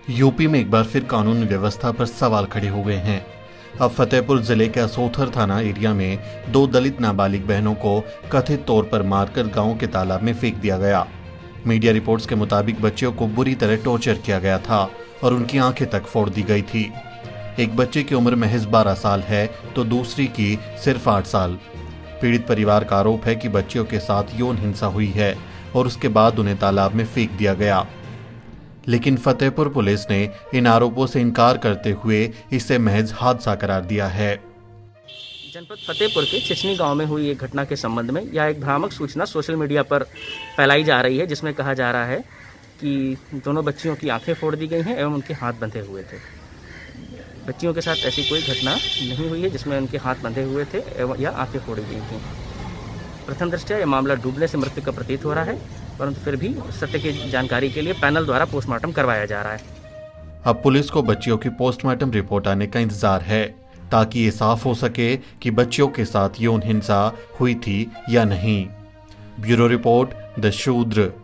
UP में एक बार फिर कानून व्यवस्था पर सवाल खड़े हो गए हैं। अब फतेहपुर जिले के असोथर थाना एरिया में 2 दलित नाबालिग बहनों को कथित तौर पर मारकर गांव के तालाब में फेंक दिया गया। मीडिया रिपोर्ट्स के मुताबिक बच्चियों को बुरी तरह टॉर्चर किया गया था और उनकी आंखें तक फोड़ दी गई थी। एक बच्चे की उम्र महज 12 साल है तो दूसरी की सिर्फ 8 साल। पीड़ित परिवार का आरोप है कि बच्चियों के साथ यौन हिंसा हुई है और उसके बाद उन्हें तालाब में फेंक दिया गया। लेकिन फतेहपुर पुलिस ने इन आरोपों से इनकार करते हुए इसे महज हादसा करार दिया है। जनपद फतेहपुर के चिचनी गांव में हुई एक घटना के संबंध में यह एक भ्रामक सूचना सोशल मीडिया पर फैलाई जा रही है, जिसमें कहा जा रहा है कि दोनों बच्चियों की आंखें फोड़ दी गई हैं एवं उनके हाथ बंधे हुए थे। बच्चियों के साथ ऐसी कोई घटना नहीं हुई है जिसमें उनके हाथ बंधे हुए थे एवं या आंखें फोड़ी गई थी। प्रथम दृष्टया यह मामला डूबने से मृत्यु का प्रतीत हो रहा है, परंतु फिर भी सत्य की जानकारी के लिए पैनल द्वारा पोस्टमार्टम करवाया जा रहा है। अब पुलिस को बच्चियों की पोस्टमार्टम रिपोर्ट आने का इंतजार है ताकि ये साफ हो सके कि बच्चियों के साथ यौन हिंसा हुई थी या नहीं। ब्यूरो रिपोर्ट द शूद्र।